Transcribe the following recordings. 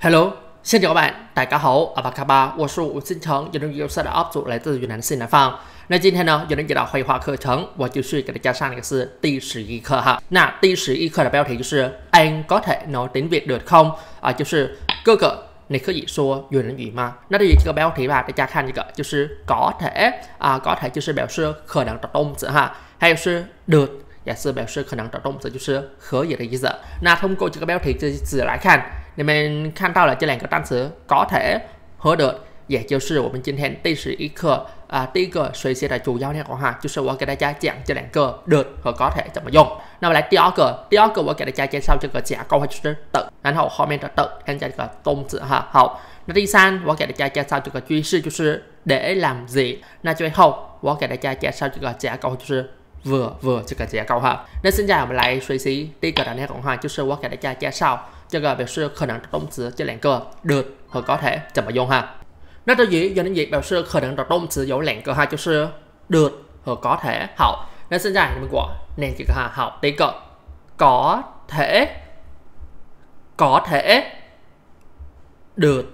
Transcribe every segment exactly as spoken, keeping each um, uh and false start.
Hello, xin chào các bạn，大家好，阿巴卡巴，我是吴新成，有人有色的 U P 主，来自云南西南方。那今天呢，有人介绍绘画课程，我继续给大家上的是第十一课哈。那第十一课的标题就是 Anh có thể nói tiếng Việt được không？ 啊，就是哥哥，你可以说越南语吗？那对于这个标题吧，大家看这个就是 có thể 啊 có thể 就是表示可能的动词哈，还有是 được 也是表示可能的动词，就是可以的意思。那通过这个标题这字来看。 你们看到了这两个单词 có thể 和 được， 也就是我们今天第十一课啊第一个学习的主要内容哈，就是我给大家讲这两个 được 和 có thể 怎么用。那么来第二个，第二个我给大家介绍这个假构，就是的，然后后面的的跟加这个动词哈。好，那第三我给大家介绍这个句式，就是 để làm gì。那最后我给大家介绍这个假构，就是 vừa vừa 这个结构哈。那现在我们来学习第一个的内容哈，就是我给大家介绍。 这个表示可能的动词这两个 được 和 có thể 怎么用哈？那对于越南语表示可能的动词有两个哈，就是 được 和 có thể。好，那现在你们给我念几个哈？好，第一个 có thể có thể được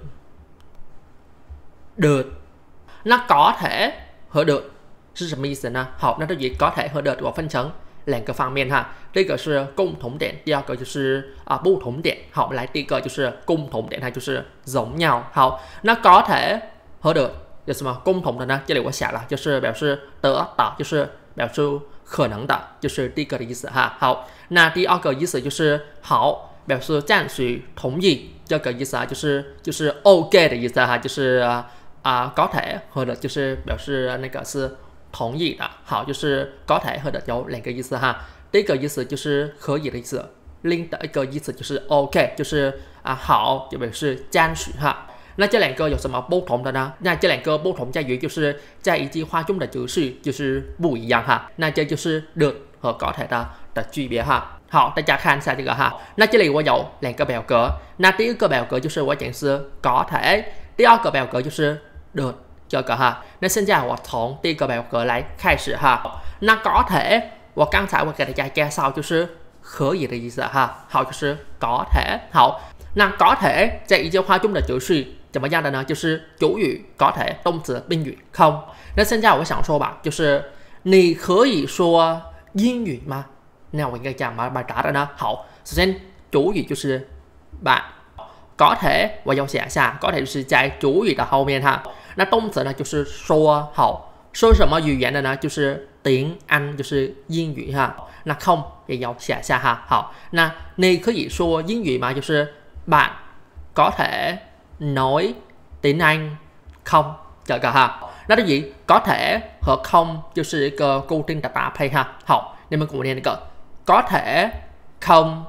được， 那 có thể 和 được 是什么意思呢？好，那对于 có thể 和 được 我分成 两个方面哈，这个是共同点，第二个就是啊不同点。好，我们来第一个就是共同点，它就是giống nhau。好，那 có thể 和 được 有什么共同的呢？这里我写了，就是表示得的，就是表示可能的，就是第一个的意思哈。好，那第二个意思就是好，表示赞许、同意这个意思啊，就是就是 OK 的意思哈，就是啊 có thể 和 được 就是表示那个是 同意的，好，就是 có thể 和 được 有两个意思哈。第一个意思就是可以的意思，另的一个意思就是 OK， 就是啊好，就表示赞许哈。那这两个有什么不同的呢？那这两个不同在于就是在一句话中的格式就是不一样哈。那这就是 được 和 có thể 的的区别哈。好，大家看一下这个哈。那这里我有两个表格，那第一个表格就是我讲是 có thể， 第二个表格就是 được 这个哈。那现在我从第一个表格来开始哈。那 có thể 我刚才我给大家介绍就是可以的意思哈。好，就是 có thể。好，那 có thể 在一句话中的格式怎么样的呢？就是主语 có thể 动词宾语 không。那现在我想说吧，就是你可以说英语吗？那我应该讲嘛，把答的呢？好，首先主语就是 bạn。 có thể 我要写一下 có thể 就是在主语的后面哈。那动词呢就是说，好，说什么语言的呢？就是tiếng Anh， 就是英语哈。那 không 也要写一下哈。好，那你可以说英语吗？就是 bạn có thể nói tiếng Anh không 这个哈。那对于 có thể 和 không 就是一个固定的搭配哈。好，你们跟我念那个 có thể không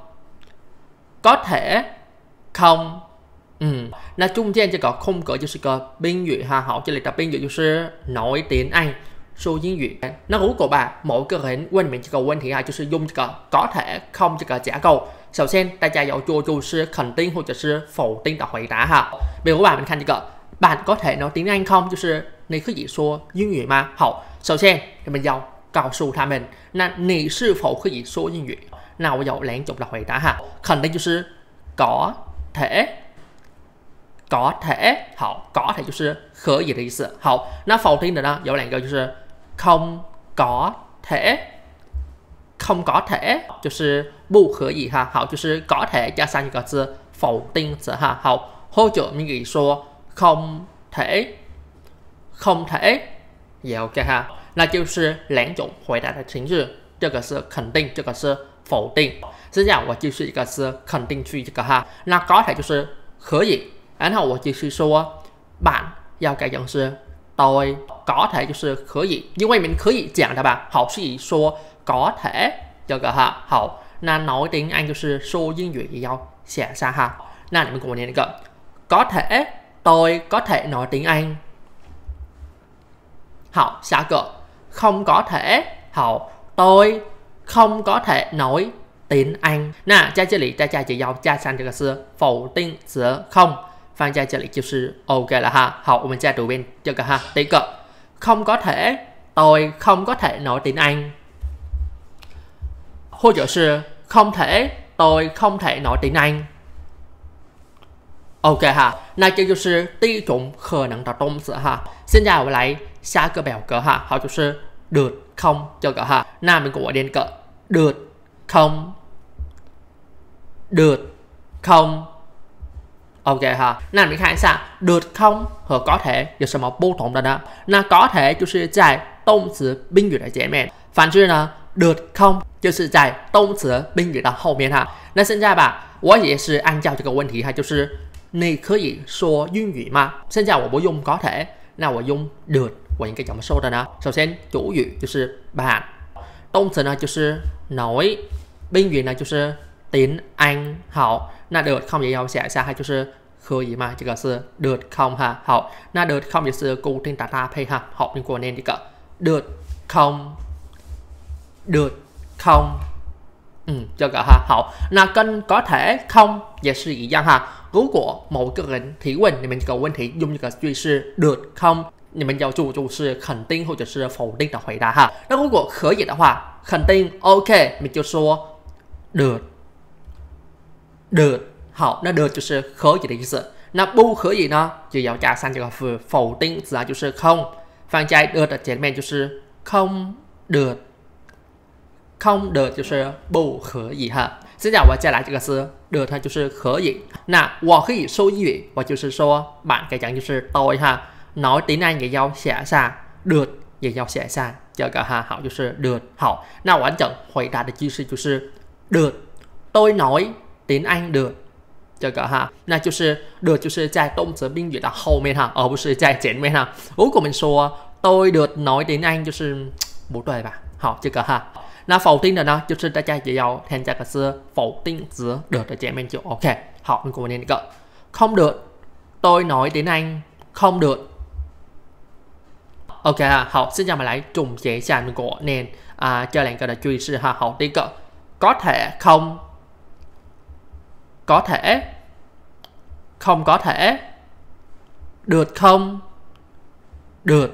có thể không， 嗯，那中间这个空格就是个宾语哈。好，这里的宾语就是 nói tiếng Anh， 说英语。那如果吧某个人问你们这个问题啊，就是用这个 có thể không 这个架构，首先大家要做就是肯定或者是否定的回答哈。比如吧，我们看这个 bạn có thể nói tiếng Anh không， 就是你可以说英语吗？好，首先你们要告诉他们，那你是否可以说英语？那我有两种的回答哈，肯定就是 có thể có thể， 好 có thể 就是可以的意思。好，那否定的呢有两个，就是 không có thể không có thể 就是不可以哈。好，就是 có thể 加上一个字否定词哈。好，或者我们可以说 không thể không thể 也 OK 哈。那就是两种回答的形式，这个是肯定，这个是否定。现在我就是一个是肯定句这个哈。那 có thể 就是可以，然后我继续说 bạn 要改成是 tôi có thể 就是可以，因为你们可以讲的吧。好，所以说 có thể 这个哈。好，那 nói tiếng Anh 就是说英语也要写下哈。那你们跟我念那个 có thể tôi có thể nói tiếng Anh。好，下个 không có thể， 好 tôi không có thể nói tiếng Anh。那在这里大家只要加上这个是否定词 không， 放在这里就是 OK 了哈。好，我们再读一遍这个哈。第一个 không có thể tôi không có thể nói tiếng Anh， 或者是 không thể tôi không thể nói tiếng Anh。 OK 哈，那这就是第一种可能的动词哈。现在我们来下个表格哈，好，就是 được không 这个哈。那mình của đến cỡ được không được không OK 哈。那你看一下 được không 和có thể有什么不同的呢？那có thể就是在动词宾语的前面，反之呢 được không 就是在动词宾语的后面哈。那现在吧，我也是按照这个问题哈，就是你可以说英语吗？现在我不用có thể，那我用 được， 我应该怎么说的呢？首先主语就是 bạn， 动词呢就是 nói， 宾语呢就是 tiếng Anh。好，那 được không也要写下，还就是可以吗？这个是 được không 哈。好，那 được không 也是固定的搭配哈。好，你给我念这个 được không được không。嗯，这个哈好，那跟có thể không也是一样哈。如果某个人提问，你们这个问题用这个句式 được không， 你们要注注是肯定或者是否定的回答哈。那如果可以的话，肯定 OK， 你就说 được được。好，那 được 就是可以的意思。那不可以呢，就要加上这个否定词啊，就是không，放在 được 的前面就是 không được。không được 就是不可以哈。现在我再来这个是 được 它就是可以。那我可以说英语，我就是说 bạn 该讲就是 tôi 哈。nói tiếng Anh 也要写下 được 也要写下这个哈。好，就是 được。好，那完整回答的句式就是 được tôi nói tiếng Anh được 这个哈。那就是 được 就是在动词宾语的后面哈，而不是在前面哈。如果我们说 tôi được nói tiếng Anh 就是不对吧？好，这个哈。那否定的呢，就是大家也要添加个是否定词 được 的前面就 OK。好，mình cùng念一个 không được tôi nói tiếng Anh không được OK 哈。好，现在我们来总结一下mình của念啊这两个的句式哈。好，第一个 có thể không có thể không có thể được không được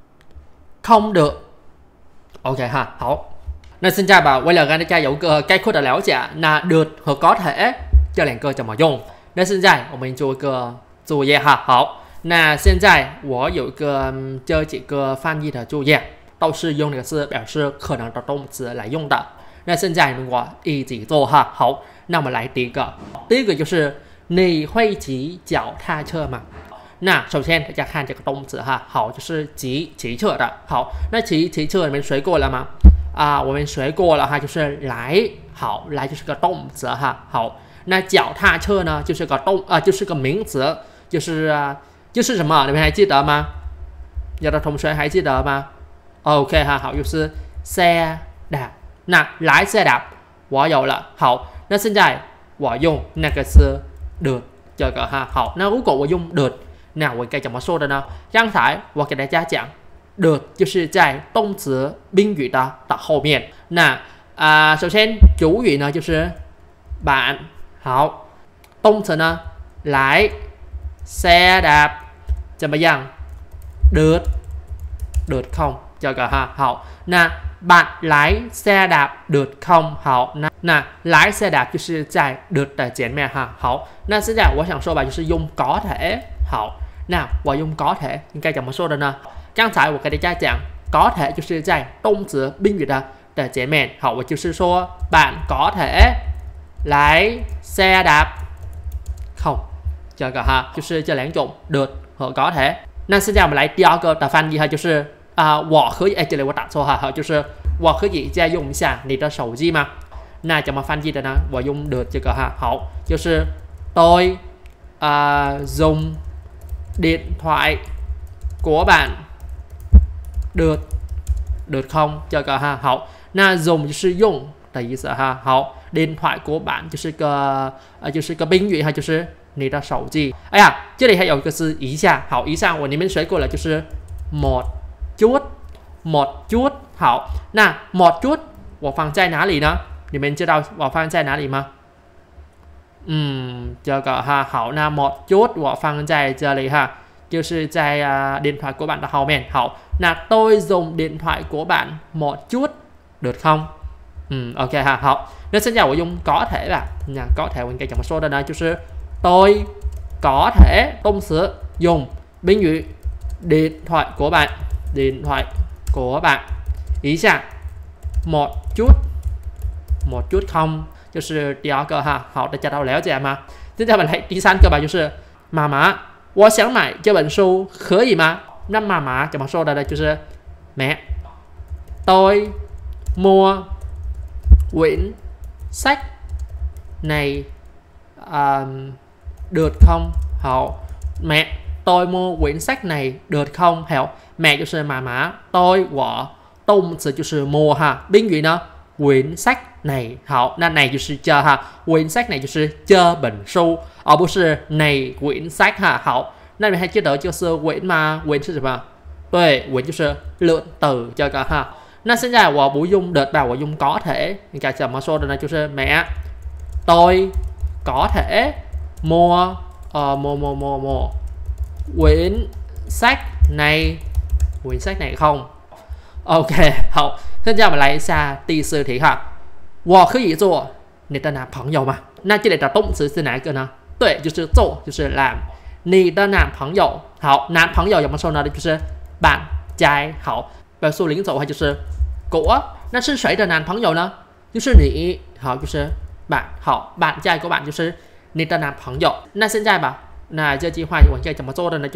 không được OK 哈。好。那现在吧，为了让大家有个概括的了解，那 được 和 có thể 这两个怎么用？那现在我们做一个作业哈。好，那现在我有一个这几个翻译的作业，都是用的是表示可能的动词来用的。那现在我一起做哈。好，那我们来第一个，第一个就是你会骑脚踏车吗？那首先大家看这个动词哈。好，就是骑骑车的。好，那骑骑车你们学过了吗？啊，我们学过了哈，就是来。好，来就是个动词哈。好，那脚踏车呢，就是个动啊，就是个名词，就是啊，就是什么？你们还记得吗？有的同学还记得吗 ？OK 哈，好，就是 xe đạp。那来 xe đạp 我有了。好，那现在我用那个是 được 这个哈。好，那如果我用 được， 那我该怎么说的呢？刚才我给大家讲。được 就是在动词宾语的的后面。那啊、呃，首先主语呢就是 bạn。好，动词呢来 xe đạp 怎么样 được được không 这个哈。好，那 bạn 来 xe đạp được không？ 好，那那来 xe đạp 就是在 được 的前面哈。好，那现在我想说吧，就是用 có thể。好，那我用 có thể 应该怎么说的呢？刚才我给大家讲 có thể 就是在动词宾语的的前面。好，我就是说 bạn có thể 来 xe đạp không？ 这个哈，就是这两种 được 和 có thể。那现在我们来第二个的翻译哈，就是啊、呃，我可以哎，这里我打错哈，好，就是我可以再用一下你的手机吗？那怎么翻译的呢？我用 được 这个哈。好，就是 tôi 啊、呃、dùng điện thoại của bạn được được không？ 这个哈。好，那 dùng 就是用的意思哈。好，电话của bạn 就是个呃就是个宾语哈，就是你的手机。哎呀，这里还有一个是一下。好，一下我你们学过了，就是 một chút một chút。好，那 một chút 我放在哪里呢？你们知道我放在哪里吗？嗯，这个哈。好，那 một chút 我放在这里哈。就是在uh, điện thoại của bạn 的后面。好，那 tôi dùng điện thoại của bạn một chút được không？ 嗯 ，OK 哈。好，那现在我用có thể吧。那có thể我应该怎么说的呢？就是 tôi có thể động từ dùng宾语 điện thoại của bạn, điện thoại của bạn. Ý下 một chút, một chút không 就是第二个哈，好，大家都了解吗？接下来第三个吧，就是妈妈，我想买这本书，可以吗？那妈妈怎么说的呢？就是 mẹ, tôi mua quyển sách này um, được không? Hậu mẹ, tôi mua quyển sách này được không? Hậu mẹ 就是妈妈 tôi 我动词就是mua哈，宾语呢 quyển sách này 好，那 này 就是这哈，quyển sách này 就是这本书，而不是 này quyển sách 哈。好，那你们还记得就是 quyển 吗？ quyển 是什么？对，quyển 就是lượng từ这个哈。那现在我不用得吧，我用có thể， 你该怎么说的呢？就是 mẹ tôi có thể mua uh, mua mua mua mua quyển sách này quyển sách này không? OK， 好，现在我们来一下第四题哈。我可以做你的男朋友吗？那这里的动词是哪一个呢？对，就是做，就是làm。你的男朋友，好，男朋友怎么说呢？就是bạn trai。好，表述零组合就是của。那是谁的男朋友呢？就是你。好，就是bạn。好，bạn trai của bạn就是你的男朋友。那现在吧，那这句话我应该怎么做的呢？就是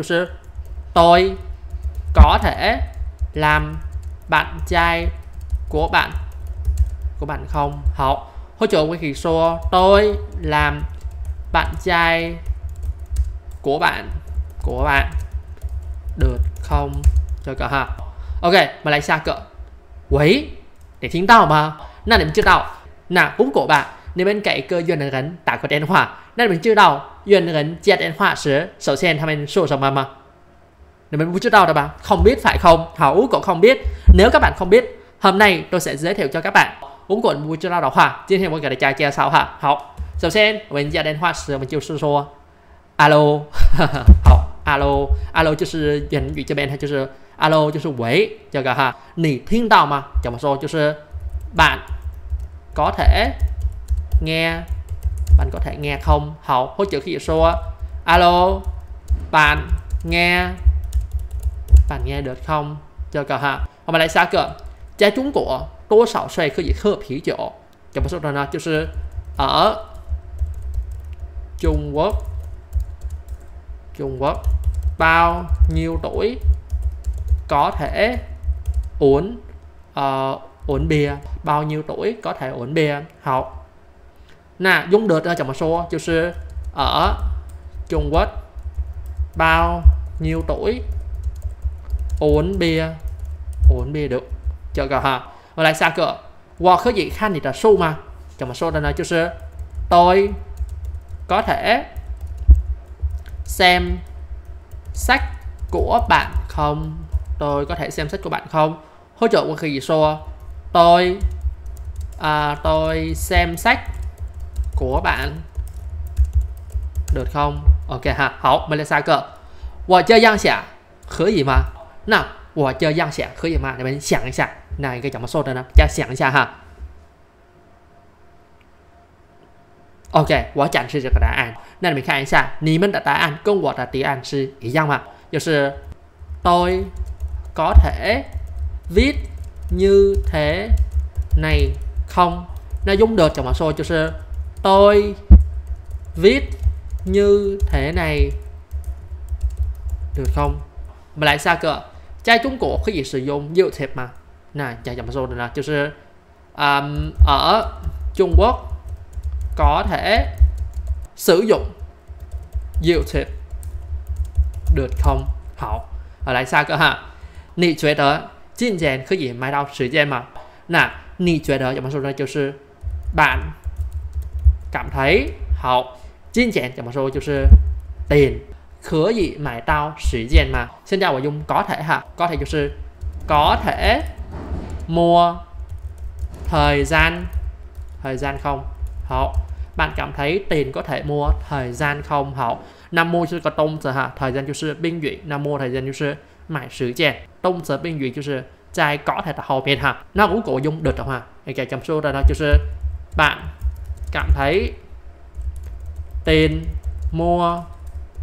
tôi có thể làm bạn trai của bạn của bạn không? 好，或者我可以说 tôi làm bạn trai của bạn của bạn được không? 这个哈 OK， 我们来下个。喂，你听到吗？那你们知道，那如果吧，你们给一个远的人打个电话，那你们知道远的人接电话时，首先他们说什么吗？你们不知道的吧？ Không biết phải không? 好，如果không biết， nếu các bạn không biết， hôm nay tôi sẽ giới thiệu cho các bạn。如果你不知道的话，今天我给大家介绍哈。好，首先我们接电话时，我们就是说 alo， 好 alo alo 就是言语这边它就是 alo 就是喂这个哈。你听到吗？怎么说？就是 bạn có thể nghe bạn có thể nghe không? 好，或者可以说 alo bạn nghe bạn nghe được không? 这个哈，我们来下个，在中国多少岁可以喝啤酒？怎么说的呢？就是 ở Trung Quốc Trung Quốc bao nhiêu tuổi có thể uống uh, uống bia? Bao nhiêu tuổi có thể uống bia? 好，那用得的怎么说？就是 ở Trung Quốc bao nhiêu tuổi uống bia uống bia được 这个哈。我来下个，我可以看你的书吗？怎么说的呢？就是 tôi có thể xem sách của bạn không? Tôi có thể xem sách của bạn không? 或者我可以说 tôi à, tôi xem sách của bạn được không? OK 哈，好，我们来下个，我这样想可以吗？那我这样想可以吗？你们想一下，那应该怎么说的呢？大家想一下哈。OK， 我展示这个答案。那你们看一下，你们的答案跟我的答案是一样吗？就是 tôi có thể viết như thế này không? 那用得怎么说？就是 tôi viết như thế này được không? 我们来下个，在中国可以使用 YouTube 吗？那该怎么说的呢？就是 um, ở Trung Quốc có thể sử dụng YouTube được không? 好，来下个哈。你觉得金钱可以买到时间吗？那你觉得怎么说呢？就是 bạn cảm thấy 好，金钱怎么说？就是tiền可以买到时间吗？现在我用có thể哈，có thể 就是 có thể mua thời gian thời gian không? 好。bạn cảm thấy tiền có thể mua thời gian không? 好，那mua是个动词哈，thời gian 就是宾语，那mua thời gian 就是买时间，动词宾语就是在có thể的后面哈。那如果用được的话，你可以这么说的呢，就是 bạn cảm thấy tiền mua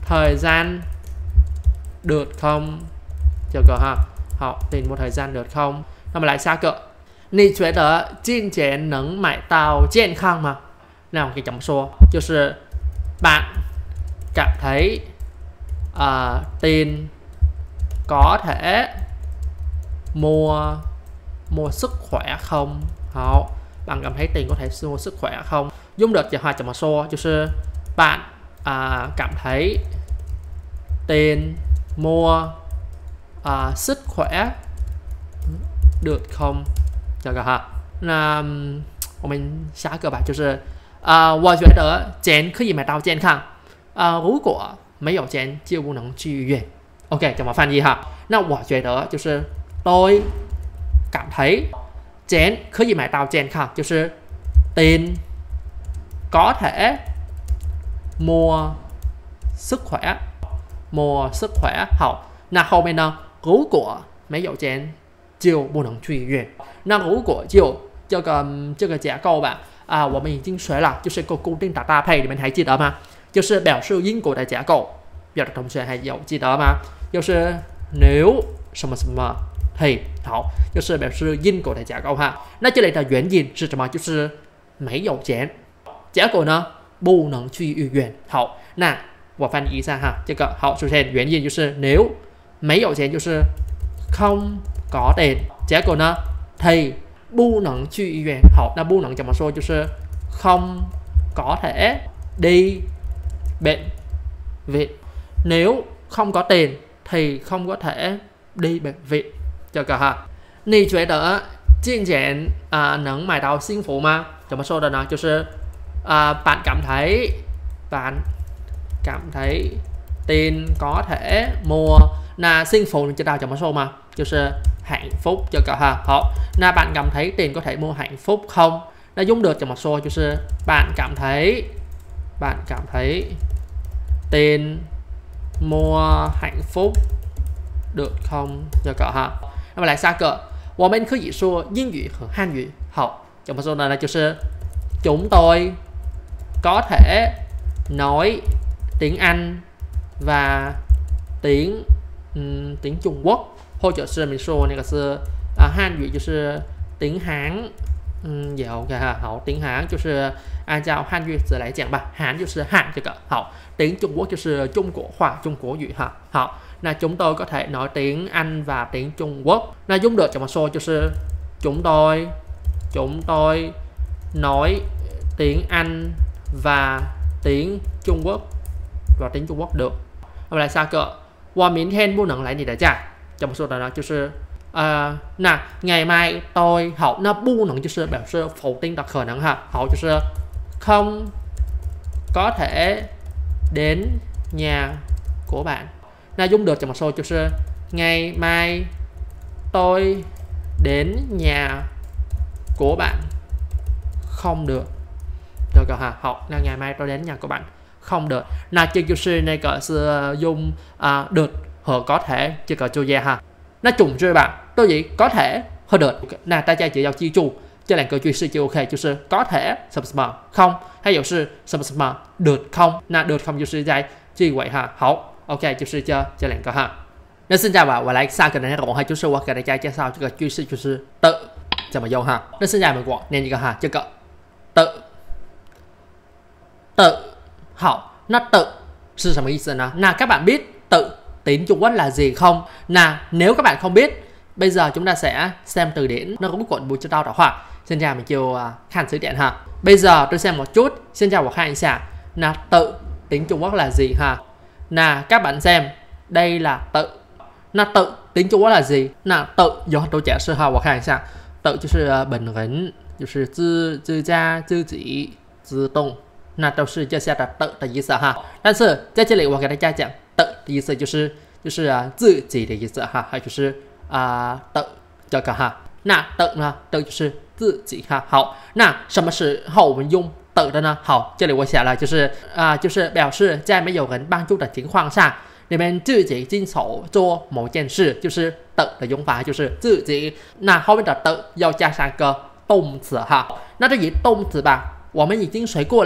thời gian được không? Chờ cờ ha. Hảo, tìm một thời gian được không? Nó mà lại xa cỡ. Nì chuế tờ金钱能买到健康吗? Nào, cái chấm số.就是bạn cảm thấy uh, tiền có thể mua mua sức khỏe không? Hảo, bạn cảm thấy tiền có thể mua sức khỏe không? Dùng được cho hai chấm số.就是bạn uh, cảm thấy tiền mua uh, sức khỏe được không？这个哈，那我们下一个吧，就是啊、呃，我觉得钱可以买到健康，啊、呃，如果没有钱就不能去医院。OK， 怎么翻译哈？那我觉得就是 tôi cảm thấy钱可以买到健康，就是tiền có thể mua sức khỏe， mua sức khỏe。好，那后面呢？如果没有钱就不能去医院。那如果就这个这个结构吧，啊，我们已经学了，就是个固定的搭配，你们还记得吗？就是表示因果的结构，有的同学还有记得吗？就是nếu什么什么嘿，好，就是表示因果的结构哈。那这里的原因是什么？就是没有钱，结果呢不能去医院。好，那我翻译一下哈，这个好，首先原因就是 nếu 没有钱就是 không có tiền， 结果呢 thì 不能去医院。好，那不能怎么说？就是 không có thể đi bệnh viện. Nếu không có tiền thì không có thể đi bệnh viện. Chờ cả ha. 你觉得金钱啊、呃、能买到幸福吗？怎么说的呢？就是啊、呃、bạn cảm thấy bạn cảm thấy tiền có thể mua là幸福，你知道怎么说吗？就是hạnh phúc cho cả ha. 好，那 bạn cảm thấy tiền có thể mua hạnh phúc không? 那用được怎么说？就是 bạn cảm thấy bạn cảm thấy tiền mua hạnh phúc được không? cho cả ha. 那么来下个，我们可以说英语和汉语。好，怎么说呢？就是 chúng tôi có thể nói tiếng Anh và tiếng um, tiếng Trung Quốc， 或者是mình说那个是啊汉语就是tiếng Hán， 嗯也 OK 哈。好，tiếng Hán就是按照汉语词来讲吧，Hán就是汉这个。好，tiếng Trung Quốc就是中国话，中国语哈。好，那 chúng tôi có thể nói tiếng Anh và tiếng Trung Quốc。那用được怎么说？就是 chúng tôi chúng tôi nói tiếng Anh và tiếng Trung Quốc và tiếng Trung Quốc được。我们来下个，我明天不能来你的家。怎么说的呢？就是呃，那 ngày mai tôi 好，那不能就是表示否定的可能哈。好，就是 không có thể đến nhà của bạn。那用được怎么说？就是 ngày mai tôi đến nhà của bạn không được。这个哈，好，那 ngày mai tôi đến nhà của bạn không được。那这就是那个是用啊 được 和 có thể 这个注意哈。那总之吧，对于 có thể 和 được， 那大家只要记住这两个句式就 OK， 就是 có thể 什么什么không，还有是什么什么 được không。那 được không 就是在句尾哈。好 ，OK， 就是这这两个哈。那现在吧，我来下个内容哈，就是我给大家介绍这个句式就是的怎么用哈。那现在我念一个哈，这个的的好，那的是什么意思呢？那các bạn biết tự tiếng Trung Quốc là gì không? Nào, nếu các bạn không biết, bây giờ chúng ta sẽ xem từ điển nó cũng cuộn bùi cho đau đỏ họa. Xin chào mình kêu uh, khăn sứ điện ha. Bây giờ tôi xem một chút. Xin chào một hai anh xạ. Nào, tự tiếng Trung Quốc là gì ha? Nào, các bạn xem. Đây là tự. Nào, tự tiếng Trung Quốc là gì? Nào, tự do tôi trả sư ha. Một hai anh xạ. Tự 就是 本人 就是自自家自己自动。那都是这些的tự的意思哈。但是在这里我给大家讲tự的意思就是就是啊自己的意思哈，还有就是啊tự这个哈。那tự呢，tự就是自己哈。好，那什么时候我们用tự的呢？好，这里我写了，就是啊就是表示在没有人帮助的情况下，你们自己亲手做某件事，就是tự的用法，就是自己。那后面的tự要加上个动词哈。那这里动词吧，我们已经学过了。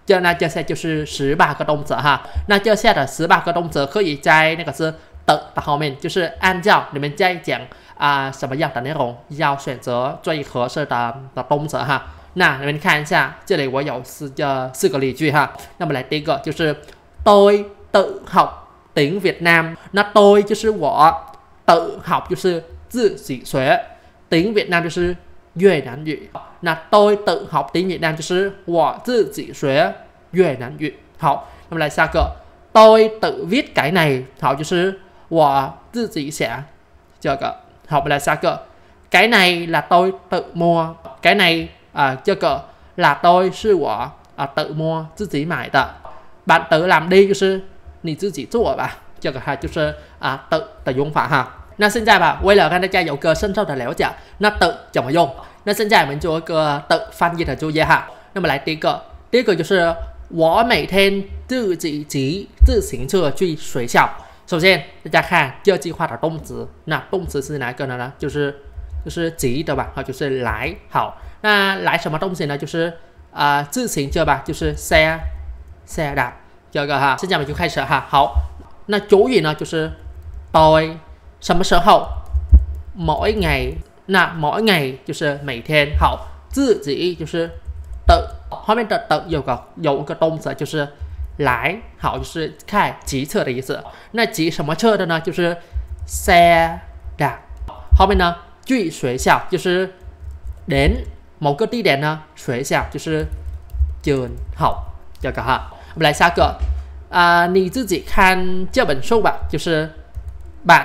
就那这些就是十八个动词哈。那这些的十八个动词可以在那个是的的后面，就是按照你们在讲啊、呃、什么样的内容，要选择最合适的的动词哈。那你们看一下，这里我有四个四个例句哈。那么来第一个就是 tôi tự học tiếng Việt Nam。那 tôi 就是我，tự học就是自己学，tiếng Việt Nam就是越南语。那 tôi tự học tiếng Việt Nam就是我自己学越南语。好，那么来下个 tôi tự viết cái này。好，就是我自己写这个。好，我们来下个 cái này là tôi tự mua。cái này 啊、呃，这个 là tôi 是我啊、呃、tự mua 自己买的。bạn tự làm đi 就是你自己做吧，这个哈就是啊tự的用法哈。那现在吧，为了让大家有个深入的了解，那tự怎么用？那现在我们做一个tự翻译的作业哈。那么来第一个，第一个就是我每天自己骑自行车去学校。首先大家看这句话的动词，那动词是哪个呢？就是就是骑对吧？好，就是来。好，那来什么东西呢？就是啊、呃、自行车吧，就是 xe xe đạp。这个哈，现在我们就开始哈。好，那主语呢就是 tôi 什么时候 mỗi ngày。那 mỗi ngày 就是每天。好，自己就是tự，后面的tự有个有个动词就是来。好，就是开骑车的意思。那骑什么车的呢？就是 xe đạp。后面呢去学校就是đến某个地点呢，学校就是 trường học。这个哈，我们来下个啊、呃，你自己看这本书吧，就是 bạn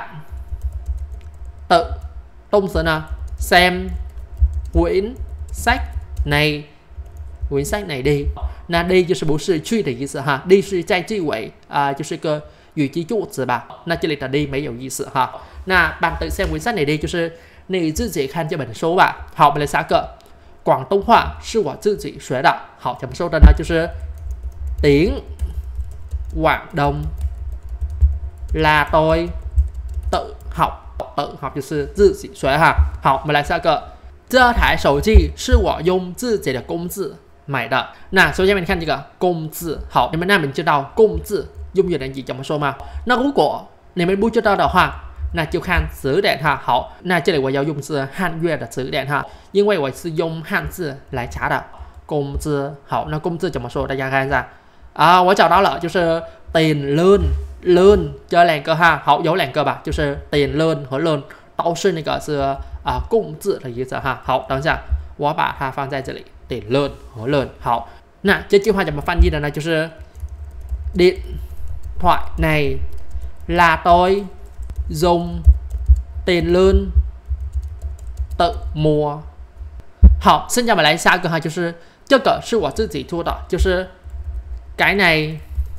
tự 动词呢 xem quyển sách này。quyển sách này đi， 那 đi 就是不是去的意思哈， đi 是在句尾啊、呃，就是个语气助词吧。那这里的 đi 没有意思哈。那 bạn tự xem quyển sách này đi 就是你自己看这本书吧。好，我们来下个广东话是我自己学的。好，怎么说的呢？就是 tiếng Quảng Đông là tôi tự học。tự học就是自己学哈。好，我们来下个这台手机是我用自己的工资买的。那首先你看这个工资，好，你们那边知道工资用越南语怎么说吗？那如果你们不知道的话，那就看词典哈。好，那这里我要用是汉语的词典哈，因为我是用汉字来查的。工资，好，那工资怎么说？大家看一下啊，我找到了，就是 tiền lương lương 这两个哈。好，有两个吧，就是 tiền lương 和 lương 都是那个是啊工资的意思哈。好，等一下我把它放在这里， tiền lương 和 lương。好，那这句话怎么翻译的呢？就是 điện thoại này là tôi dùng tiền lương tự mua。好，现在我们来下一个哈，就是这个是我自己做的，就是 cái này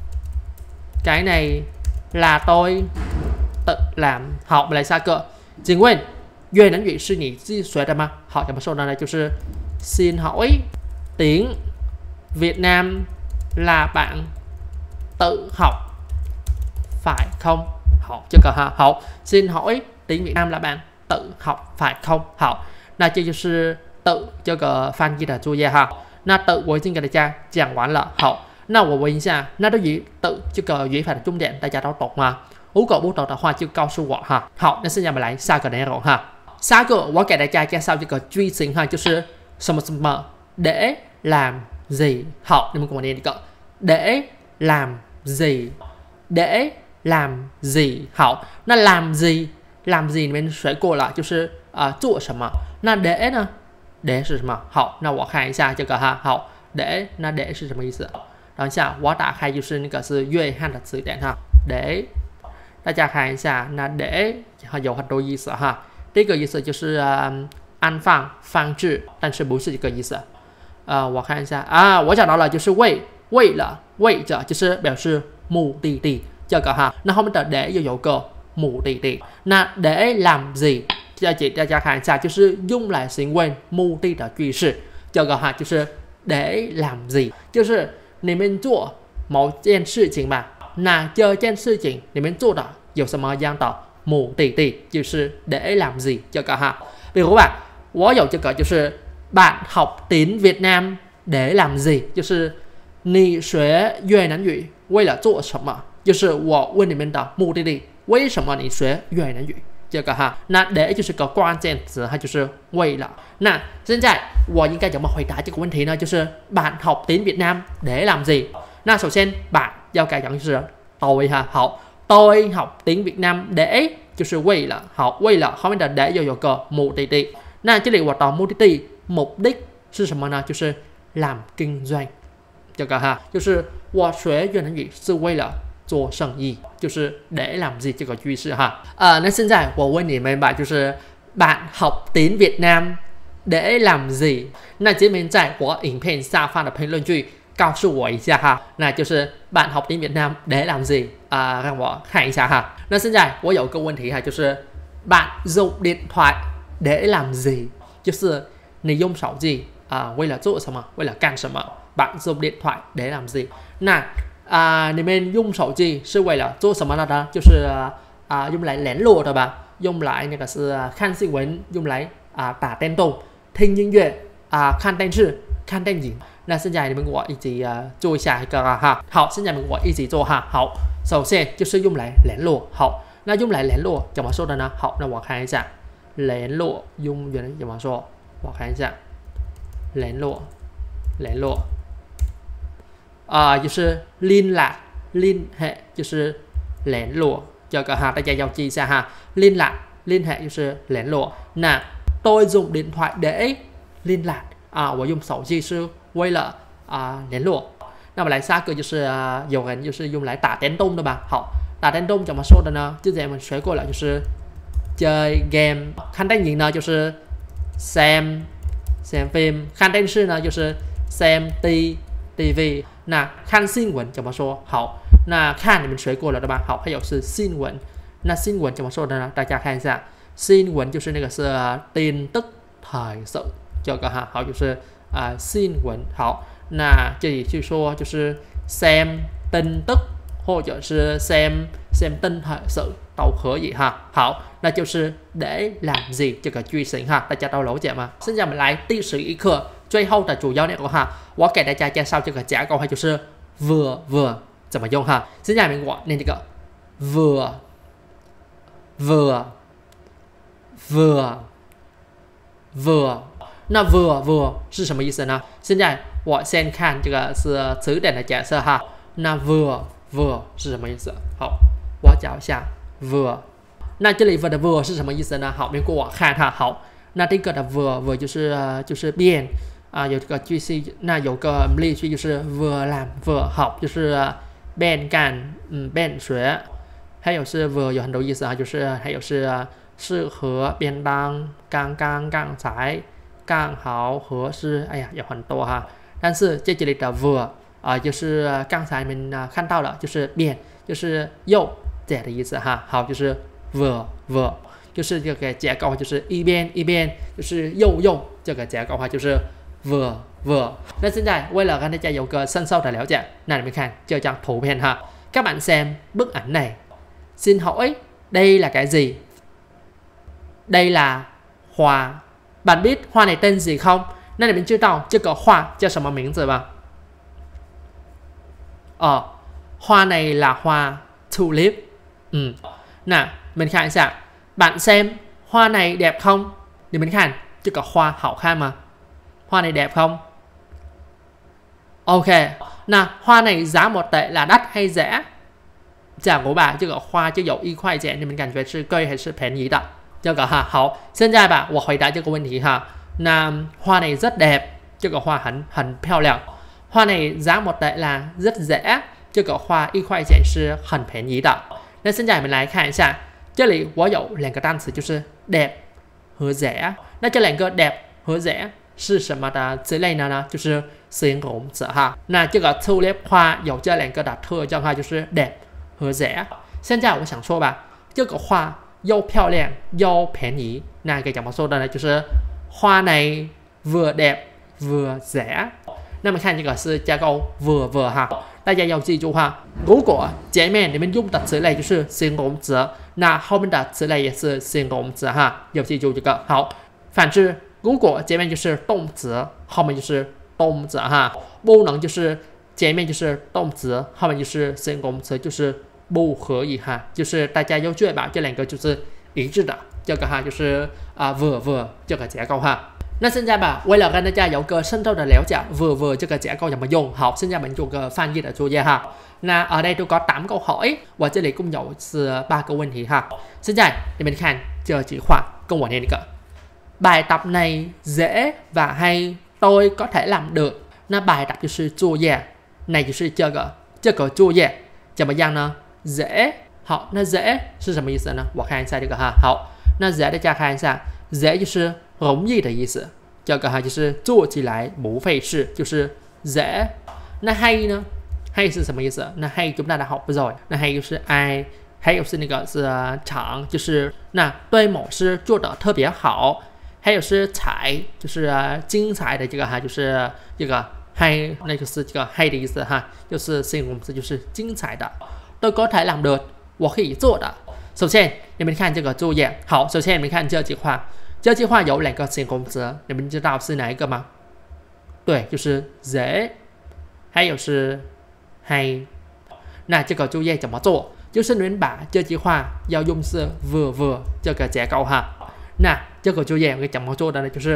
cái này là tôi tự làm。好，我们来下个，请问越南语是你自己学的吗？好，怎么说的呢？就是 xin hỏi tiếng Việt Nam là bạn tự học phải không？ 好，这个哈，好 xin hỏi tiếng Việt Nam là bạn tự học phải không？ 好，那这就是tự这个翻译的作业哈。那tự我已经给大家讲完了。好，那我问一下，那对于tự这个语法的重点大家都懂吗？如果不懂的话就告诉我哈。好，那现在我们来下个内容哈。下个我给大家介绍这个句型哈，就是什么什么 để làm gì。好，你们跟我念一个 để làm gì để làm gì。好，那 làm gì làm gì 你们学过了，就是啊、呃、做什么。那 để 呢 để 是什么？好，那我看一下这个哈。好， để 那 để 是什么意思？等一下我打开就是那个是粤汉的词典哈。để 大家看一下，那 để 有很多意思哈。第一个意思就是、呃、安放放置，但是不是这个意思。呃，我看一下啊，我找到了，就是为为了为着，就是表示目的地这个哈。那后面的 để 又有个目的地。那 để làm gì？ 大家大家看一下，就是用来询问目的的句式。这个哈就是 để làm gì， 就是你们做某件事情吧。那这件事情你们做的有什么样的目的地？就是 để làm gì 这个哈。比如吧，我有这个就是 bạn học tiếng Việt Nam để làm gì， 就是你学越南语为了做什么？就是我问你们的目的地，为什么你学越南语？这个哈，那để就是个关键词，它就是为了。那现在我应该怎么回答这个问题呢？就是 bạn học tiếng Việt Nam để làm gì？ 那首先 bạn 要改成就是 tôi 哈，好，tôi học tiếng Việt Nam để 就是为了，好，为了后面的 để 又有个目的地。那这里我的目的地目的是什么呢？就是 làm kinh doanh。这个哈，就是我学越南语是为了做生意，就是 để làm gì 这个句式哈。呃，那现在我问你们吧，就是 bạn học tiếng Việt Nam để làm gì？ 那这边在我影片下方的评论区告诉我一下哈。那就是 bạn học tiếng Việt Nam để làm gì？ 啊、呃，让我看一下哈。那现在我有个问题哈，就是 bạn dùng điện thoại để làm gì？ 就是你用手机啊、呃，为了做什么？为了干什么？ bạn dùng điện thoại để làm gì？ 那啊，你们用手机是为了做什么呢？就是啊，用来联络对吧？用来那个是看新闻，用来啊打电动、听音乐啊、看电视、看电影。那现在你们跟我一起啊做一下一个哈。好，现在你们跟我一起做哈。好，首先就是用来联络。好，那用来联络怎么说的呢？好，那我看一下，联络用原来怎么说？我看一下，联络，联络。 啊、呃，就是liên lạc liên hệ 就是联络，这个哈大家要记一下哈。liên lạc liên hệ 就是联络。那 tôi dùng điện thoại để liên lạc 啊，我用手机是为了啊联络。那么来下个就是啊，有人就是用来打电动的吧？好，打电动怎么说的呢？之前我们学过了，就是 chơi game。看电影呢就是 xem xem phim。看电视呢就是 xem ti tv。 那看新闻怎么说？好，那看你们学过了对吧？好，还有是新闻。那新闻怎么说的呢？大家看一下，新闻就是那个是 tin tức thời sự， 这个哈，好就是啊、呃、新闻。好，那这里就说就是 xem tin tức 或者是 xem xem tin thời sự 都可以哈。好，那就是 để làm gì 这个句型哈，大家都了解吗？现在我们来第十一课。 最后的主要内容哈，我给大家介绍这个结构，就是 vừa vừa 怎么用哈。现在我念这个 vừa vừa vừa vừa， 那 vừa vừa 是什么意思呢？现在我先看这个是词典的解释哈。那 vừa vừa 是什么意思？好，我找一下 vừa。那这里 vừa 的 vừa 是什么意思呢？好，你给我看哈。好，那这个的 vừa vừa 就是就是变。 啊，有这个句式，那有个例句就是 vừa làm vừa học， 就是边干嗯边学，还有是 vừa 有很多意思啊，就是还有是适合、便当、刚刚、刚才、刚好、合适，哎呀，有很多哈。但是这里的 vừa 啊，就是刚才你们啊看到了，就是变，就是又这的意思哈。好，就是 vừa vừa， 就是这个结构就是一边一边，就是又又这个结构话就是 vừa vừa。 那现在为了让大家有个深入的了解，那你们看这张图片哈。Các bạn xem bức ảnh này. Xin hỏi đây là cái gì? Đây là hoa. Bạn biết hoa này tên gì không? 那你们知道这个花叫什么名字吗？哦，花 này là hoa tulip. Ừ. 那mình看一下 bạn xem hoa này đẹp không? 你们看这个花好看吗？ hoa này đẹp không? Ok. 那花 này giá một tệ là đắt hay rẻ? 讲过吧，这个花就有一块钱，你们感觉是贵还是便宜的？这个哈好，现在吧，我回答这个问题哈。那花 này rất đẹp， 这个花很很漂亮。花 này giá một tệ là rất rẻ， 这个花一块钱是很便宜的。那现在我们来看一下，这里我有两个单词，就是 đẹp 和 rẻ。那这两个 đẹp 和 rẻ 是什么的之类的呢？就是形容词哈。那这个 tulip 花有这两个的特征哈，就是 đẹp 和 rẻ。现在我想说吧，这个花又漂亮又便宜，那该怎么说的呢？就是花 này vừa đẹp vừa rẻ。那么看这个是结构 vừa vừa 哈，大家要记住哈。如果前面你们用的词类就是形容词，那后面的词类也是形容词哈，要记住这个。好，反之，如果前面就是动词，后面就是动词哈，不能就是前面就是动词，后面就是形容词，就是不可以哈，就是大家要确保这两个就是一致的，这个哈就是啊 vừa vừa 这个结构哈。那现在吧，为了让大家有个深入的了解 vừa vừa 这个结构怎么用，好，现在mình做个翻译的作业哈。那ở đây tôi có tám câu hỏi và这里共有是ba个问题哈。现在你们看这句话，跟我念一个。bài tập này dễ và hay, tôi có thể làm được. 那bài tập就是作业，này就是这个这个作业怎么样呢？ dễ 好，那 dễ 是什么意思呢？我看一下这个哈。好，那 dễ 大家看一下 dễ 就是容易的意思，这个哈就是做起来不费事，就是 dễ。 那 hay 呢？ hay 是什么意思？那 hay chúng ta đã học rồi， 那 hay 就是爱，还有是那个是长，就是那对某事做得特别好，还有是彩，就是精彩的这个哈，就是这个 hay， 那就是这个 hay 的意思哈，就是形容词，就是精彩的。tôi có thể làm được， 我可以做的。首先，你们看这个作业，好，首先你们看这句话，这句话有两个形容词，你们知道是哪一个吗？对，就是 dễ， 还有是 hay。那这个作业怎么做？就是你们把这句话要用是 vừa vừa 这个结构哈。那这个作业怎么做的呢？就是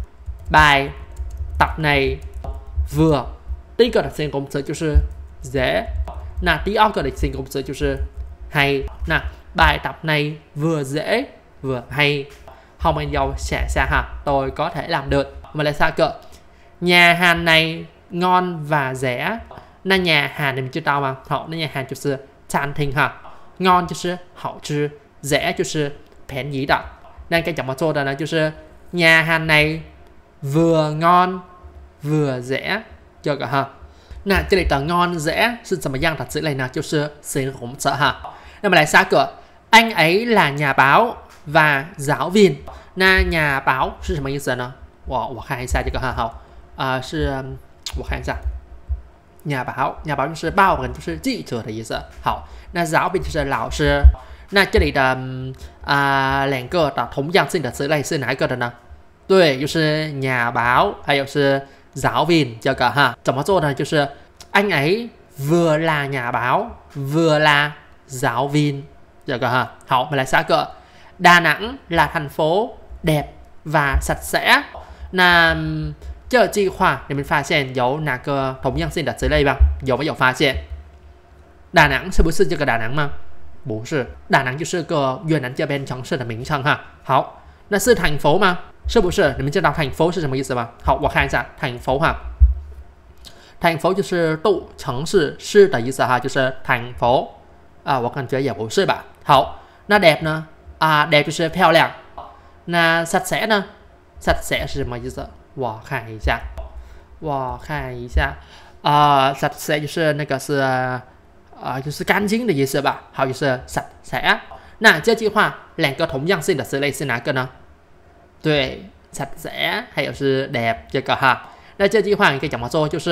bài tập này vừa， 第一个的形容词就是 dễ， 那第二个的形容词就是 hay。那 bài tập này vừa dễ vừa hay， 后面要写下哈，tôi có thể làm được。我们来下个 nhà hàng này ngon và rẻ。 那nhà hàng你们知道吗？好，那nhà hàng就是餐厅哈， ngon 就是好吃， rẻ 就是便宜的。那该怎么做的呢？就是 nhà hàng này vừa ngon vừa rẻ， 这个哈。那这里的 ngon rẻ 是怎么样的之类呢？就是形容词哈。那么来下个 anh ấy là nhà báo và giáo viên。 那 nhà báo 是什么意思呢？我我看一下这个哈，好，啊、呃、是我看一下。 nhà báo， nhà báo就是报人，就是记者的意思。好，那 giáo viên 就是老师。那这里的啊、呃、两个的同样性的词类是哪一个的呢？对，就是 nhà báo， 还有是 giáo viên 这个哈。怎么做呢？就是 anh ấy vừa là nhà báo vừa là giáo viên 这个哈。好，我们来下个 Đà Nẵng là thành phố đẹp và sạch sẽ。 那这句话你们发现有哪个同样性的词类吗？有没有发现？ Đà Nẵng 是不是这个 Đà Nẵng 吗？不是， Đà Nẵng 就是个越南这边城市的名称哈。好，那是thành phố吗？是不是？你们知道thành phố是什么意思吗？好，我看一下thành phố哈。thành phố 就是都城市市的意思哈，就是 thành phố 啊，我感觉也不是吧。好，那 đẹp 呢？啊 đẹp 就是漂亮。那 sạch sẽ 呢？ sạch sẽ 是什么意思？ 我看一下，我看一下，啊、呃，sạch sẽ 就是那个是啊、呃，就是干净的意思吧？好，就是 sạch sẽ。那这句话两个同样性的词类是哪个呢？对 ，sạch sẽ 还有是 đẹp 这个哈。那这句话你可以怎么做？就是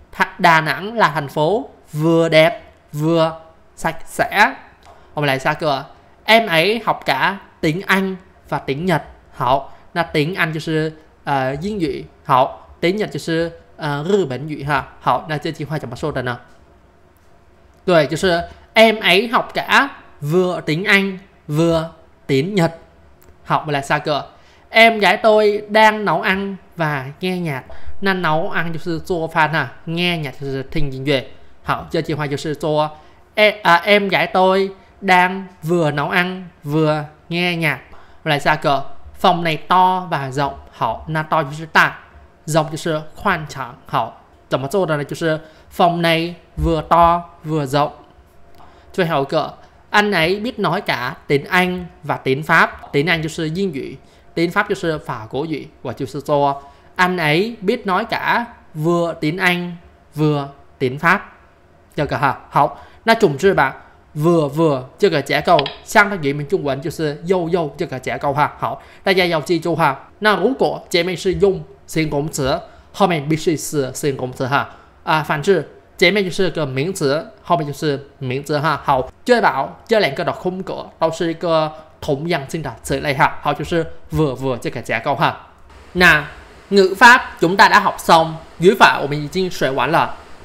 Đà Nẵng là thành phố vừa đẹp vừa sạch sẽ。我们来下个 em ấy học cả tiếng Anh và tiếng Nhật。好，那tiếng Anh 就是呃英语，好，tiếng Nhật 就是呃日本语哈。好，那这句话怎么说的呢？对，就是 em ấy học cả vừa tiếng Anh vừa tiếng Nhật。好，我们来下个 em gái tôi đang nấu ăn và nghe nhạc。那 nấu ăn 就是做饭哈，nghe nhạc 就是听音乐。好，这句话就是说 em, à, em gái tôi đang vừa nấu ăn vừa nghe nhạc。我们来下个 phòng này to và rộng。好，那 to 就是大，rộng就是宽敞。好，怎么做的呢？就是 phòng này vừa to vừa rộng。最后一个 anh ấy biết nói cả tiếng Anh và tiếng Pháp。tiếng Anh 就是英语，tiếng Pháp 就是法国语。我就是说 anh ấy biết nói cả vừa tiếng Anh vừa tiếng Pháp。这个哈，好，那总之吧。 vừa vừa 这个结构相当于我们中文就是又又这个结构哈。好，大家要记住哈。那如果前面是用形容词，后面必须是形容词哈。啊，反之前面就是个名词，后面就是名词哈。好，确保这两个的空格都是一个同样性的词类哈。好，就是 vừa vừa 这个结构哈。那 ngữ pháp chúng ta đã học xong, ngữ pháp 我们已经学完了。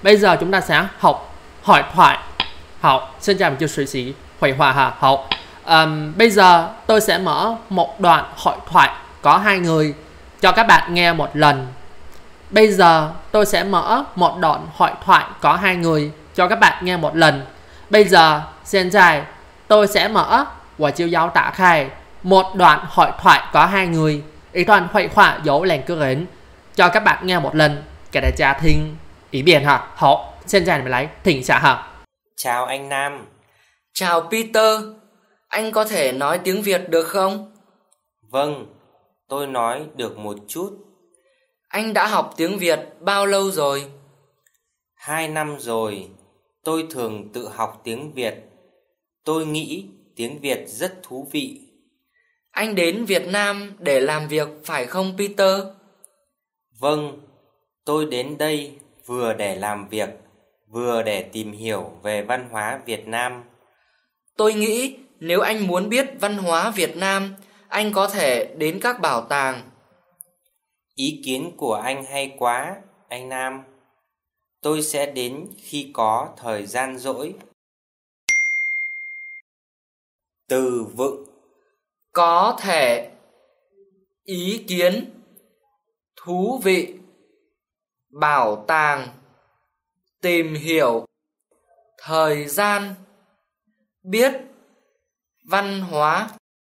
bây giờ chúng ta sẽ học hội thoại. Học, xin chào mình chưa suy sĩ hội hòa ha. Học, um, bây giờ tôi sẽ mở một đoạn hội thoại có hai người cho các bạn nghe một lần. Bây giờ tôi sẽ mở một đoạn hội thoại có hai người cho các bạn nghe một lần. Bây giờ, hiện tại, tôi sẽ mở và chiêu giáo tả khai một đoạn hội thoại có hai người. Ý đoạn hội thoại dấu lệnh cơ rến cho các bạn nghe một lần. Cái đại gia thinh ý biển hả? Hậu, hiện tại mình lấy thỉnh trả hả? Chào anh Nam. Chào Peter. Anh có thể nói tiếng Việt được không? Vâng, tôi nói được một chút. Anh đã học tiếng Việt bao lâu rồi? Hai năm rồi. Tôi thường tự học tiếng Việt. Tôi nghĩ tiếng Việt rất thú vị. Anh đến Việt Nam để làm việc phải không Peter? Vâng, tôi đến đây vừa để làm việc, vừa để tìm hiểu về văn hóa Việt Nam. Tôi nghĩ nếu anh muốn biết văn hóa Việt Nam, anh có thể đến các bảo tàng. Ý kiến của anh hay quá, anh Nam. Tôi sẽ đến khi có thời gian rỗi. Từ vựng: có thể, ý kiến, thú vị, bảo tàng, tìm hiểu, thời gian, biết, văn hóa.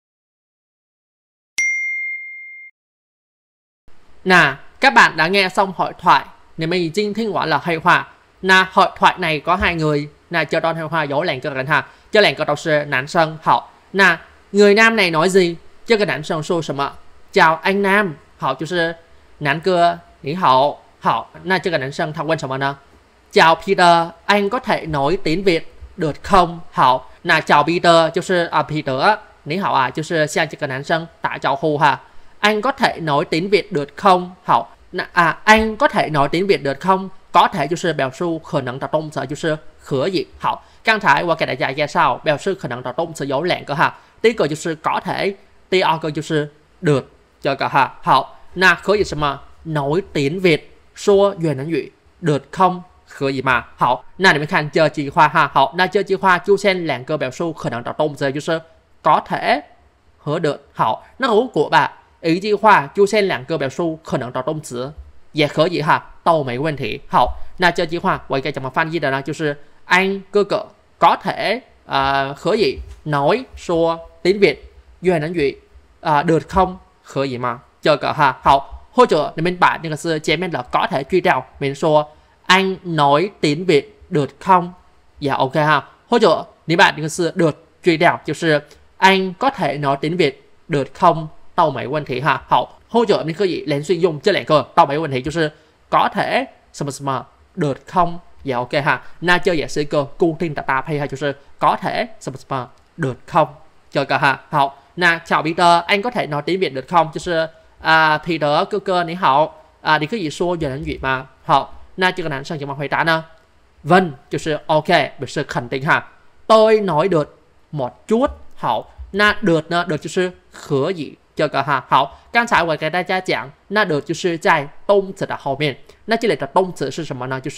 Nà, các bạn đã nghe xong hội thoại. Nếu mình chính thinh gọi là hội hòa. Nà, hội thoại này có hai người. Nà, cho đoạn hội hòa dấu lệnh cơ rến ha. Cho lệnh cơ đầu sư nạn sân học. Nà, người nam này nói gì? Cho cái nạn sân số什么? Chào anh Nam. Họ chú sư nạn cơ ní hậu. Họ, nà cho cái nạn sân thằng quên什么呢? Chào Peter, anh có thể nói tiếng Việt được không? Họ, nà chào Peter, chú sư à Peter ní hậu à, chú sư xem cho cái nạn sân tại chào hù ha. Anh có thể nói tiếng Việt được không? Hậu, à, anh có thể nói tiếng Việt được không? Có thể 就是表示可能的动词就是可以。好，刚才我给大家介绍表示可能的动词有两个哈，第一个就是có thể，第二个就是được，这个哈。好，那可以什么？nói tiếng Việt，说越南语được không？可以吗？好，那你们看这句话哈。好，那这句话出现两个表示可能的动词，就是 có thể 和 được。好，那如果吧。一句话出现两个表示可能的动词，也可以哈，都没问题。好，那这句话我应该怎么翻译的呢？就是 anh 哥哥 có thể 呃可以 nói 说 tiếng Việt 越南语 呃 được không？ 可以吗？这个哈好，或者你们把那个是前面的 có thể 去掉，你说 anh nói tiếng Việt được không？ 也 OK 哈。或者你把那个是 được 去掉，就是 anh có thể nói tiếng Việt được không？都没问题哈。好，或者你可以连续用这两个都没问题，就是 có thể 什么什么 được không 也 OK 哈。那这也是一个固定的搭配哈，就是 có thể 什么什么 được không 这个哈。好，那chào Peter， anh có thể nói tiếng Việt được không？ 就是啊 Peter 哥哥你好啊，你可以说越南语吗？好，那这个男生怎么回答呢？ Vâng， 就是 OK， 表示肯定哈。tôi nói được một chút。好，那 được 呢 được 就是可以。这个哈好，刚才我给大家讲，那的就是在动词的后面。那这里的动词是什么呢？就是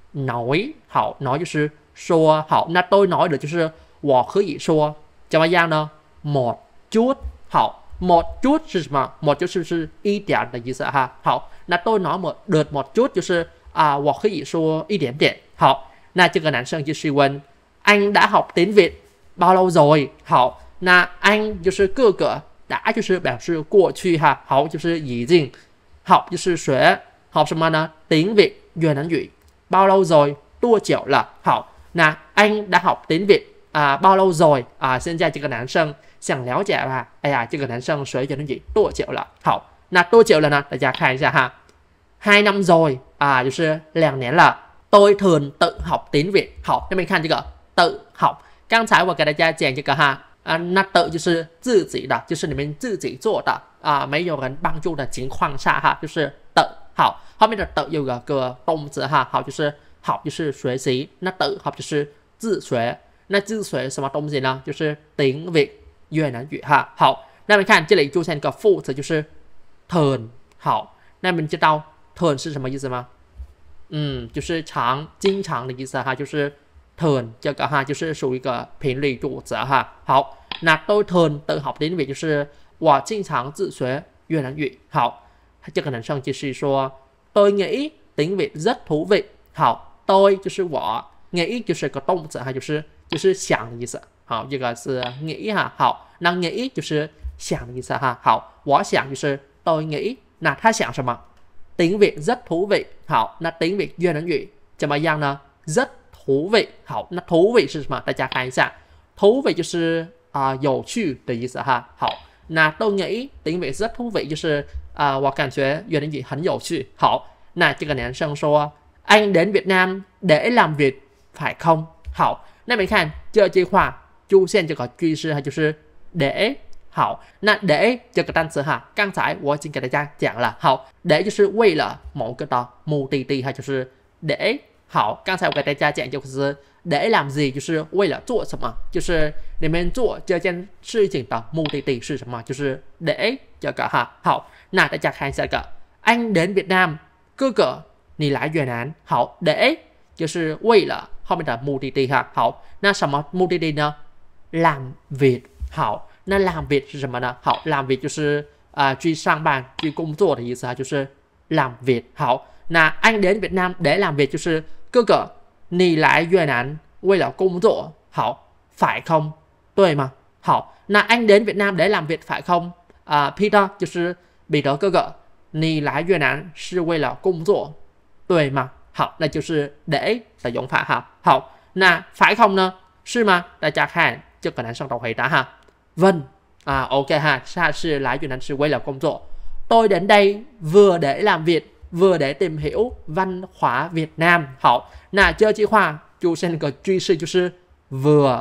nói， 好，nói 就是说，好，那tôi nói được 就是我可以说，怎么样呢？ một chút， 好， một chút 是什么？ một chút 就是一点的意思哈。好，那tôi nói một được một chút 就是啊，我可以说一点点。好，那这个男生就是问 anh đã học tiếng Việt bao lâu rồi？ 好，那 anh 就是哥哥。đã 就是表示过去哈，好就是已经，好就是学，好什么呢？ tiếng Việt 越南语 bao lâu rồi 多久了？好，那 anh đã học tiếng Việt 啊 bao lâu rồi 啊？现在这个男生想了解吧？哎呀，这个男生学越南语多久了？好，那多久了呢？大家看一下哈， hai năm rồi 啊，就是两年了。tôi thường tự học tiếng Việt。好，那么看这个tự học，刚才我给大家讲这个哈。啊，那tự就是自己的，就是你们自己做的啊，没有人帮助的情况下哈，就是tự。好，后面的tự有个动词哈，好就是好就是学习，那tự học就是自学，那自学什么东西呢？就是tiếng Việt 越南语哈。好，那我们看这里出现个副词就是thường。好，那你们知道thường是什么意思吗？ 嗯，就是常经常的意思哈，就是thường 这个哈，就是属于一个频率主词哈。好，那tôi thường tự học tiếng Việt 就是我经常自学越南语。好，这个男生就是说 tôi nghĩ tiếng Việt rất thú vị。好 tôi 就是我 nghĩ 就是个动词哈，就是就是想的意思。好，这个是 nghĩ 哈。好，那 nghĩ 就是想的意思哈。好，我想就是 tôi nghĩ， 那他想什么？ tiếng Việt rất thú vị。好，那 tiếng Việt 越南语怎么样呢？ rất thú vị。好，那 thú vị 是什么？大家看一下， thú vị 就是啊、呃、有趣的意思哈。好，那 tôi nghĩ tiếng Việt rất thú vị 就是啊、呃、我感觉越南语很有趣。好，那这个男生说 anh đến Việt Nam để làm việc phải không？ 好，那你看这句话出现这个句式哈，就是 để。好，那 để 这个单词哈，刚才我已经给大家讲了。好， để 就是为了某个的目的地哈，就是 để。好，刚才我给大家讲就是 để làm gì， 就是为了做什么，就是你们做这件事情的目的地是什么，就是 để 这个哈。好，那大家看一下这个 anh đến Việt Nam， 哥哥你来越南。好 để 就是为了后面的目的地哈。好，那什么目的地呢？ làm việc。好，那 làm việc 是什么呢？好 làm việc 就是啊、呃、去上班去工作的意思啊，就是 làm việc。好，那 anh đến Việt Nam để làm việc 就是哥哥你来越南为了工作。好 phải không， 对吗？好，那 anh đến Việt Nam để làm việc phải không？ 啊、呃、Peter 就是彼得哥哥你来越南是为了工作对吗？好，那就是 để 的用法哈。好，那 phải không 呢？是吗？大家看这个男生的回答哈。Vâng, à, ok ha, ta是来越南是为了工作。Tôi đến đây vừa để làm việc, vừa để tìm hiểu văn hóa Việt Nam。好，那这句话出现个句式就是 vừa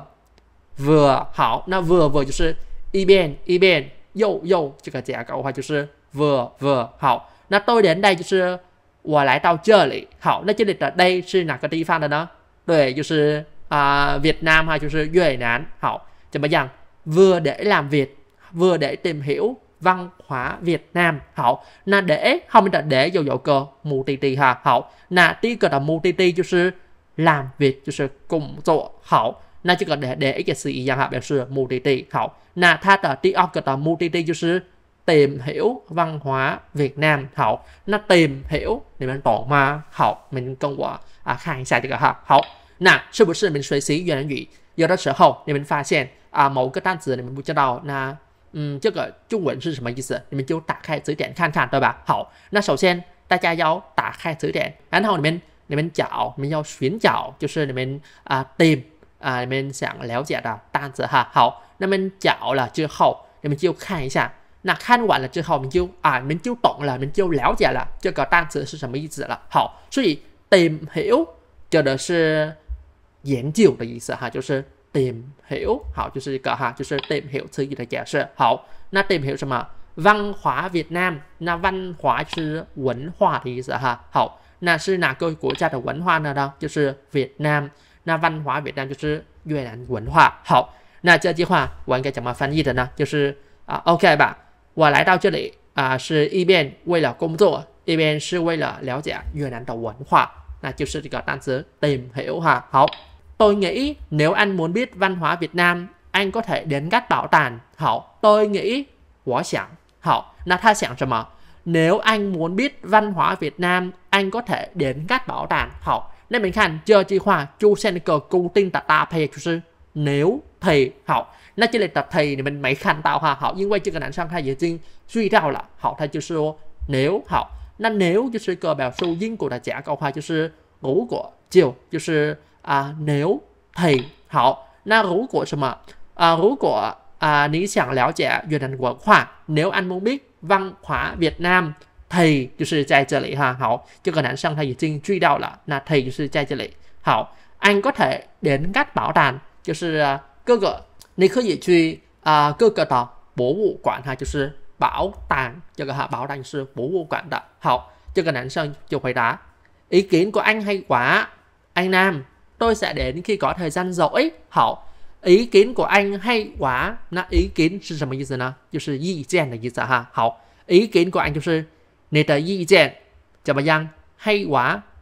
vừa。好，那 vừa vừa 就是一边一边又又这个结构的话就是 vừa vừa。好，那 tôi đến đây 就是我来到这里。好，那这里的 đây 是哪个地方的呢？对，就是啊、呃、Việt Nam哈，就是越南。好，怎么样？vừa để làm việc, vừa để tìm hiểu văn hóa Việt Nam。好，那 để 后面的 để 又有个目的地哈。好，那第一个的目的地就是 làm việc， 就是工作。好，那这个 để để 也是一样哈，表示目的地。好，那它的第二个的目的地就是 tìm hiểu văn hóa Việt Nam。好，那 tìm hiểu 你们懂吗？好，你们跟我啊看一下这个哈。好，那是不是你们学习越南语有的时候你们发现啊，某个单词你们不知道，那嗯，这个中文是什么意思？你们就打开词典看看，对吧？好，那首先大家要打开词典，然后你们你们找，你们要寻找，就是你们啊tìm啊你们想了解的单词哈。好，那么找了之后，你们就看一下，那看完了之后，你们就啊你们就懂了，你们就了解了这个单词是什么意思了。好，所以tìm hiểu指的是研究的意思哈，就是tìm hiểu。好，就是一个哈，就是 tìm hiểu 词语的解释。好，那 tìm hiểu 什么？văn hóa Việt Nam， 那văn hóa是文化的意思哈。好，那是哪个国家的文化呢？就是Việt Nam。那văn hóa Việt Nam 就是越南文化。好，那这句话我应该怎么翻译的呢？就是啊 ，OK 吧？我来到这里啊，是一边为了工作，一边是为了了解越南的文化。那就是这个单词 tìm hiểu哈。好。Tôi nghĩ nếu anh muốn biết văn hóa Việt Nam, anh có thể đến các bảo tàng. 好 tôi nghĩ 我想。好，那他想什么？ Nếu anh muốn biết văn hóa Việt Nam, anh có thể đến các bảo tàng. 好，那你看这句话出现一个固定的搭配，就是 nếu thì。好，那这里的thì你们没看到哈。好，因为这个男生他已经注意到了。好，他就说 nếu。好，那 nếu 就是一个表述因果的结构化，就是如果就就是啊 nếu thì。好，那如果什么啊？如果啊你想了解越南文化 nếu anh muốn biết văn hóa Việt Nam thì 就是在这里哈。好，这个男生他已经注意到了，那 thì 就是在这里。好， anh có thể đến các bảo tàng 就是啊各个你可以去啊各个的博物馆哈，就是bảo tàng 这个哈，bảo tàng是博物馆的。好，这个男生就回答 ý kiến của anh hay quá anh Nam, tôi sẽ đến khi có thời gian rỗi。好， ý kiến của anh hay quá， 那ý kiến是什么意思呢？就是意见的意思哈。好， ý kiến của anh就是你的意见怎么样？hay quá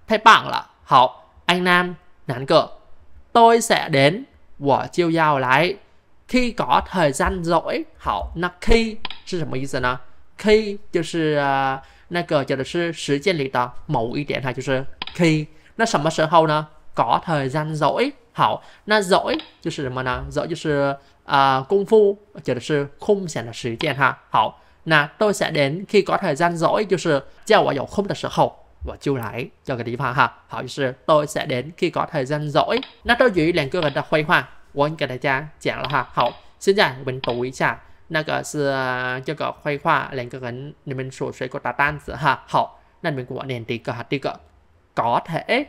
太棒了，好，anh Nam nán cờ. Tôi sẽ đến 我就要来 khi có thời gian rỗi. 好，那 khi 是什么意思呢？ khi 就是呃那个讲的是时间里的某一点哈，就是 khi。那什么时候呢？ có thời gian rỗi. 好，那 rỗi 就是什么呢？ rỗi 就是呃功夫，讲的是空闲的时间哈。好，那 tôi sẽ đến khi có thời gian rỗi 就是叫我有空的时候我就来这个地方哈。好，就是 tôi sẽ đến khi có thời gian rỗi。那这语两个人的绘画我给大家讲了哈。好，现在我们读一下那个是这个绘画两个人你们所学过的单词哈。好，那你们给我念第一个哈。第一个 có thể,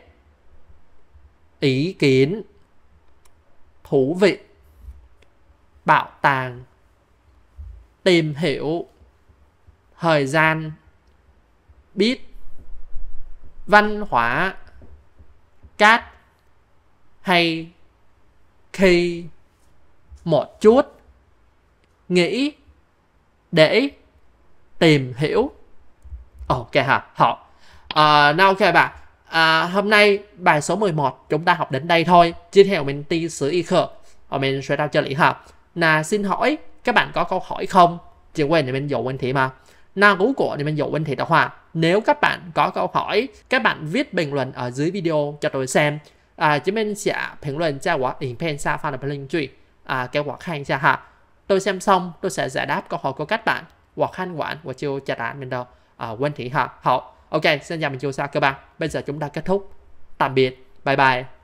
ý kiến, thú vị, bảo tàng, tìm hiểu, thời gian, biết, văn hóa, cát, hay, khi, một chút, nghĩ, để, tìm hiểu. Ok hả? Học. À, nào ok bạn. À, hôm nay bài số mười một chúng ta học đến đây thôi. Tiếp theo mình đi sử y khờ. Và mình sẽ đọc cho lý học. Là xin hỏi các bạn có câu hỏi không? Chỉ quên thì mình dụ vấn thị mà. Nào rú của thì mình dụ vấn thị đạo hòa. Nếu các bạn có câu hỏi, các bạn viết bình luận ở dưới video cho tôi xem. À, chúng mình sẽ bình luận cho tôi影片下方的评论区 à, cho tôi xem xem ha. Tôi xem xong tôi sẽ giải đáp câu hỏi của các bạn. Hoặc khăn quản và chiêu trả đạn mình đâu à, vấn thị ha. Học. Ok, xin chào mình chú Sa các bạn. Bây giờ chúng ta kết thúc. Tạm biệt. Bye bye.